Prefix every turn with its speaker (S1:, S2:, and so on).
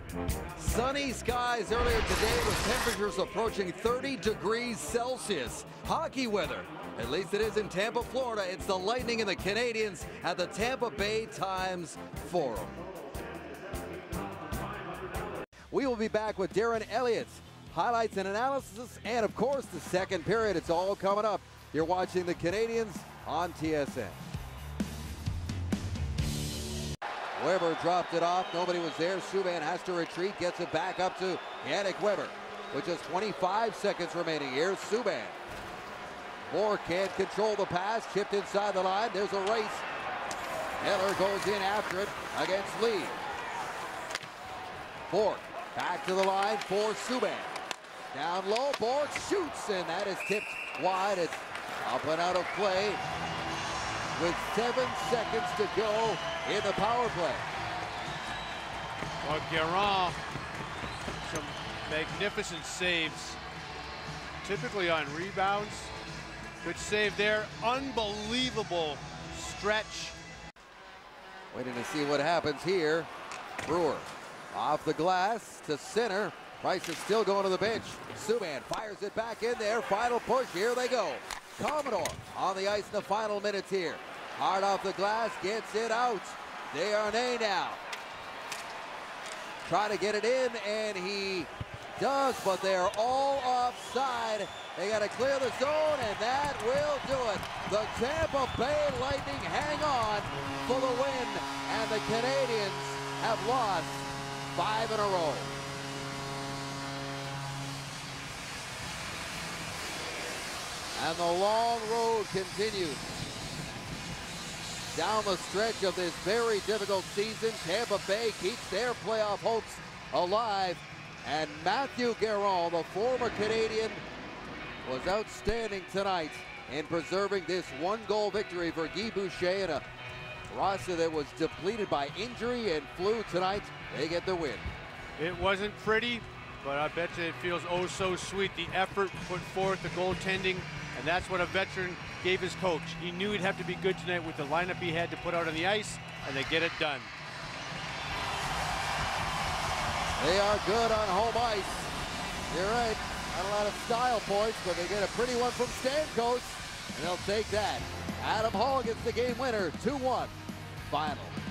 S1: Sunny skies earlier today with temperatures approaching 30 degrees Celsius. Hockey weather, at least it is in Tampa, Florida. It's the Lightning and the Canadiens at the Tampa Bay Times Forum. We will be back with Darren Elliott's highlights and analysis, and of course the second period. It's all coming up. You're watching the Canadiens on TSN. Weber dropped it off. Nobody was there. Subban has to retreat. Gets it back up to Yannick Weber with just 25 seconds remaining. Here's Subban. Moore can't control the pass. Chipped inside the line. There's a race. Heller goes in after it against Lee. Bork back to the line for Subban. Down low. Bork shoots, and that is tipped wide. It's up and out of play with 7 seconds to go in the power play.
S2: Well, Guerin, some magnificent saves, typically on rebounds. Good save there. Unbelievable stretch.
S1: Waiting to see what happens here. Brewer off the glass to center. Price is still going to the bench. Subban fires it back in there. Final push. Here they go. Commodore on the ice in the final minutes here. Hard off the glass, gets it out. Desharnais now. Try to get it in, and he does, but they're all offside. They got to clear the zone, and that will do it. The Tampa Bay Lightning hang on for the win, and the Canadiens have lost 5 in a row. And the long road continues down the stretch of this very difficult season. Tampa Bay keeps their playoff hopes alive. And Matthew Guerin, the former Canadian, was outstanding tonight in preserving this one-goal victory for Guy Boucher in a roster that was depleted by injury and flu tonight. They get the win.
S2: It wasn't pretty, but I bet you it feels oh so sweet. The effort put forth, the goaltending, and that's what a veteran gave his coach. He knew he'd have to be good tonight with the lineup he had to put out on the ice, and they get it done.
S1: They are good on home ice. You're right, not a lot of style points, but they get a pretty one from Stamkos, and they'll take that. Adam Hall gets the game winner, 2-1 final.